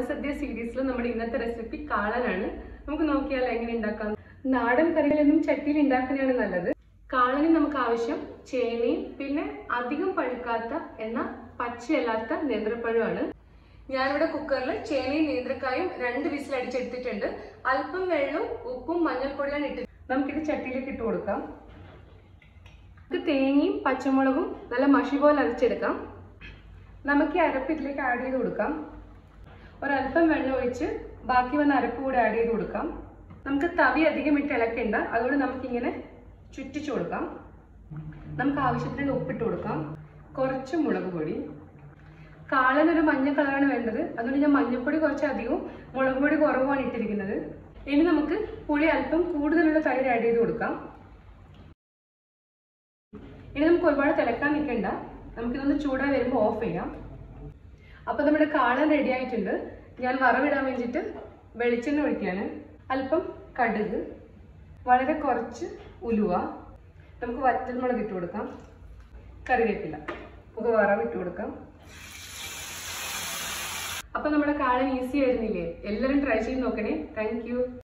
ഓണസദ്യ സീരീസിൽ നമ്മുടെ ഇന്നത്തെ റെസിപ്പി കാളനാണ്. നമുക്ക് നോക്കിയാൽ എങ്ങനെ ഉണ്ടാക്കാം. നാടൻ കറികളൊന്നും ചട്ടിയിൽ ഉണ്ടാക്കുന്നതാണ് നല്ലത്. കാളന് നമുക്ക് ആവശ്യം ചേനയും പിന്നെ അധികം പഴുക്കാത്ത എന്നാൽ പച്ചയല്ലാത്ത നേന്ത്രപ്പഴമാണ്. ഞാനിവിടെ കുക്കറിൽ ചേനയും നേന്ത്രക്കായും 2 വിസിൽ അടിച്ചെടുത്തിട്ടുണ്ട്. അല്പം വെള്ളവും ഉപ്പും മഞ്ഞൾപ്പൊടിയാണ് ഇട്ട് നമുക്കിത് ചട്ടിയിലേക്ക് ഇട്ട് കൊടുക്കാം. ഇത് തേങ്ങയും പച്ചമുളകും നല്ല മഷി പോലെ അരച്ചെടുക്കാം. നമുക്ക് ഈ അരപ്പ് ഇതിലേക്ക് ആഡ് ചെയ്ത് കൊടുക്കാം. ഒരല്പം വെള്ളം ഒഴിച്ച് ബാക്കി വന്ന അരപ്പ് കൂടെ ആഡ് ചെയ്ത് കൊടുക്കാം. നമുക്ക് തവി അധികം ഇട്ട് ഇളക്കണ്ട, അതുകൊണ്ട് നമുക്കിങ്ങനെ ചുറ്റിച്ചു കൊടുക്കാം. നമുക്ക് ആവശ്യത്തിന് ഉപ്പിട്ട് കൊടുക്കാം. കുറച്ച് മുളക് പൊടി. കാളനൊരു മഞ്ഞ കളറാണ് വേണ്ടത്, അതുകൊണ്ട് ഞാൻ മഞ്ഞൾപ്പൊടി കുറച്ച് അധികവും മുളക് പൊടി കുറവുമാണ് ഇട്ടിരിക്കുന്നത്. ഇനി നമുക്ക് പുളി അല്പം കൂടുതലുള്ള തൈര് ആഡ് ചെയ്ത് കൊടുക്കാം. ഇനി നമുക്ക് ഒരുപാട് തിളക്കാൻ നിൽക്കണ്ട, നമുക്കിതൊന്ന് ചൂടായി വരുമ്പോൾ ഓഫ് ചെയ്യാം. അപ്പൊ നമ്മുടെ കാളൻ റെഡി ആയിട്ടുണ്ട്. ഞാൻ വറവിടാൻ വേണ്ടിയിട്ട് വെളിച്ചെണ്ണ ഒഴിക്കുകയാണ്. അല്പം കടുക്, വളരെ കുറച്ച് ഉലുവ, നമുക്ക് വറ്റൽമുളക് ഇട്ട് കൊടുക്കാം, കറിവേപ്പില, നമുക്ക് വറവിട്ട് കൊടുക്കാം. അപ്പൊ നമ്മുടെ കാളൻ ഈസി ആയിരുന്നില്ലേ? എല്ലാവരും ട്രൈ ചെയ്ത് നോക്കണേ. Thank U.